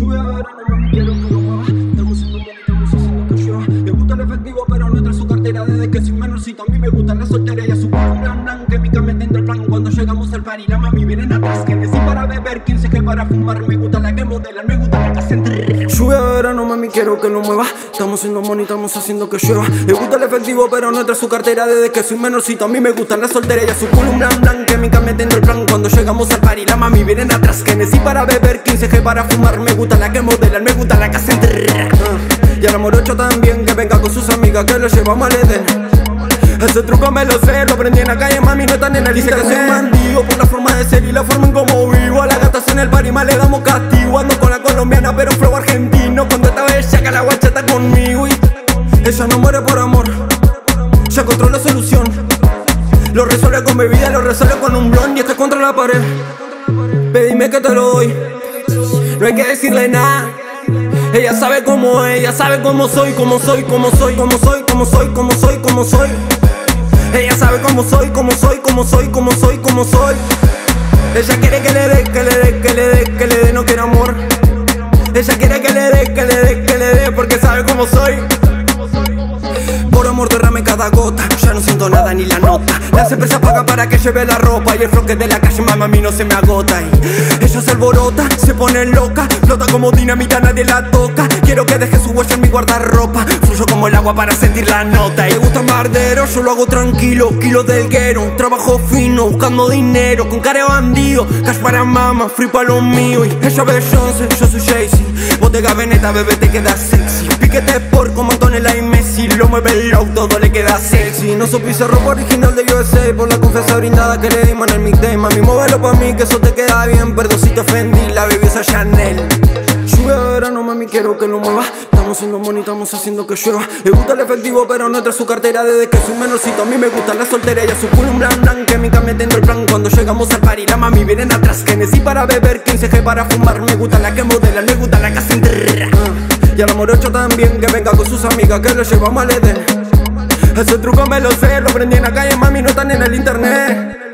Lluvia de verano, mami, quiero que lo mueva. Estamos siendo bien, estamos haciendo que llueva. Le gusta el efectivo, pero no entra su cartera. Desde que soy menorcito, a mí me gusta la soltera. Y a su culo un blan, químicamente entra el plan. Cuando llegamos al party, la mami vienen atrás. Que sí para beber, 15 que para fumar. Me gusta la que modela, me gusta la que hace entre. Lluvia de verano, mami, quiero que lo mueva. Estamos siendo money, estamos haciendo que llueva. Le gusta el efectivo, pero no entra su cartera. Desde que soy menorcito, a mí me gusta la soltera. Y a su culo un blan, químicamente entra el plan. Cuando llegamos al party, la mami vienen atrás. Que sí para beber, 15 que para fumar. Me gusta la que modela, me gusta la que hace entre. Y a la morocha también, que venga con sus amigas, que lo llevamos al Edén. Ese truco me lo sé, lo aprendí en la calle, mami, no están en el internet. Dice que soy bandido por la forma de ser y la forma en como vivo. A las gatas en el party más le damos castigo. Ando con la colombiana, pero flow argentino. Cuando esta bellaca la guacha está conmigo y ella no muere por amor, ya encontró la solución. Lo resuelve con bebida, lo resuelve con un blond y está contra la pared. Pedime que te lo doy, no hay que decirle nada. Ella sabe cómo es, ella sabe cómo soy, cómo soy, cómo soy, cómo soy, cómo soy, cómo soy, cómo soy. Ella sabe cómo soy, cómo soy, cómo soy, cómo soy, cómo soy. Ella quiere que le dé, que le dé, que le dé, que le dé, no quiere amor. Ella quiere que le dé, que le dé, que le dé, porque sabe cómo soy. Por amor derrame cada gota, ya no siento nada ni la nota. La cerveza paga para que lleve la ropa y el floque de la calle, mamá, a mí no se me agota. Y ella se alborota, se pone loca, flota como dinamita, nadie la toca. Quiero que deje su huella en mi guardarropa, fluyo como el agua para sentir la nota. Y le gusta mardero, yo lo hago tranquilo, kilo del guero, trabajo fino, buscando dinero, con cara de bandido. Cash para mama, free pa' lo mío. Y ella Beyoncé, yo soy Jay-Z. Bottega Veneta, bebé, te queda sexy. Piquete Sport como Antonella y Messi. Lo mueve el auto, todo le queda sexy. No supiste ropa original de USA por la confianza brindada que le dimos en el mixtape. Mami, móvelo pa' mí que eso te queda bien. Perdón si te ofendí, la baby esa Chanel. Lluvia de verano, mami, quiero que lo mueva. Estamos siendo money, estamos haciendo que llueva. Le gusta el efectivo, pero no entra su cartera. Desde que soy menorcito, a mí me gusta la soltera. Y a su culo un blan, químicamente entra el plan. Cuando llegamos al party, la mami vienen atrás. Que sí para beber, 15 que para fumar. Me gusta la que modela, me gusta la que hace entre. Y a la morocha también, que venga con sus amigas, que lo llevamos al Edén. Ese truco me lo sé, lo aprendí en la calle, mami, no están en el internet.